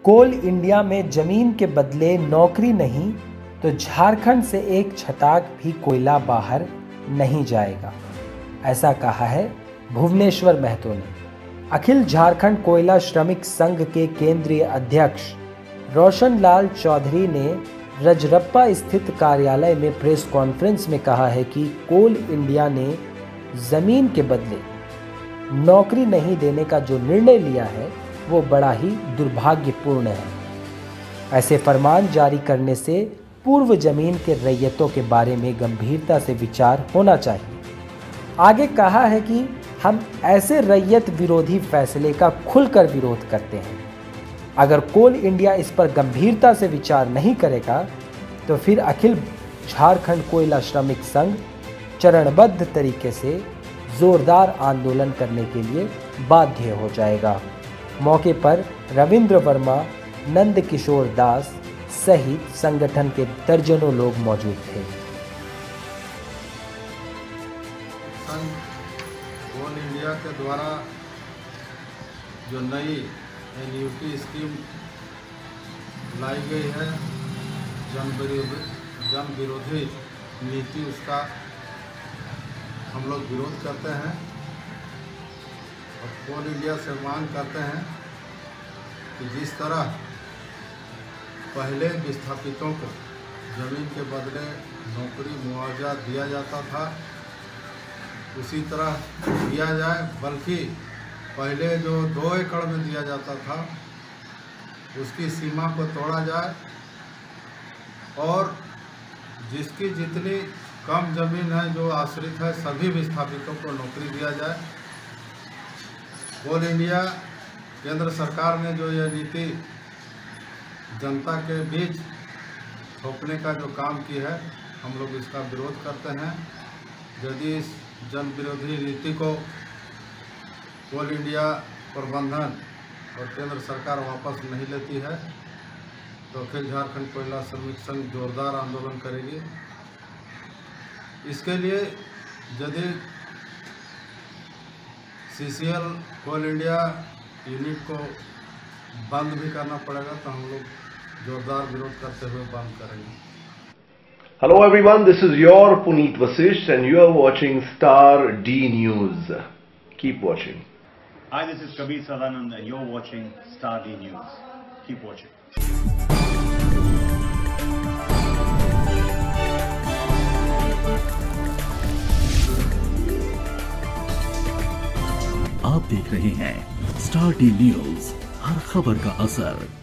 कोल India में जमीन के बदले नौकरी नहीं तो झारखंड से एक छटाक भी कोयला बाहर नहीं जाएगा, ऐसा कहा है भुवनेश्वर महतो ने। अखिल झारखंड कोयला श्रमिक संघ के केंद्रीय अध्यक्ष रोशन लाल चौधरी ने रजरप्पा स्थित कार्यालय में प्रेस कॉन्फ्रेंस में कहा है कि कोल इंडिया ने जमीन के बदले नौकरी नहीं देने का जो निर्णय लिया है वो बड़ा ही दुर्भाग्यपूर्ण है। ऐसे फरमान जारी करने से पूर्व जमीन के रैयतों के बारे में गंभीरता से विचार होना चाहिए। आगे कहा है कि हम ऐसे रैयत विरोधी फैसले का खुलकर विरोध करते हैं। अगर कोल इंडिया इस पर गंभीरता से विचार नहीं करेगा तो फिर अखिल झारखंड कोयला श्रमिक संघ चरणबद्ध तरीके से जोरदार आंदोलन करने के लिए बाध्य हो जाएगा। मौके पर रविंद्र वर्मा, नंद किशोर दास सहित संगठन के दर्जनों लोग मौजूद थे। कोल इंडिया के द्वारा जो नई एनयूटी स्कीम लाई गई है, जन विरोधी नीति, उसका हम लोग विरोध करते हैं और कोल इंडिया से मांग करते हैं कि जिस तरह पहले विस्थापितों को जमीन के बदले नौकरी मुआवजा दिया जाता था उसी तरह दिया जाए, बल्कि पहले जो 2 एकड़ में दिया जाता था उसकी सीमा को तोड़ा जाए और जिसकी जितनी कम जमीन है जो आश्रित है सभी विस्थापितों को नौकरी दिया जाए। कोल इंडिया केंद्र सरकार ने जो यह नीति जनता के बीच थोपने का जो काम की है, हम लोग इसका विरोध करते हैं। यदि इस जन विरोधी नीति को कोल इंडिया प्रबंधन और केंद्र सरकार वापस नहीं लेती है तो अखिल झारखंड कोयला श्रमिक संघ जोरदार आंदोलन करेगी। इसके लिए यदि सीसीएल कोल इंडिया यूनिट को बंद भी करना पड़ेगा तो हम लोग जोरदार विरोध करते हुए बंद करेंगे। Hello everyone, this is your Puneet Vasish and you are watching Star D News. Keep watching. Hi, this is Kabir Sadanand and you're watching Star D News. Keep watching. आप देख रहे हैं स्टार डी न्यूज, हर खबर का असर।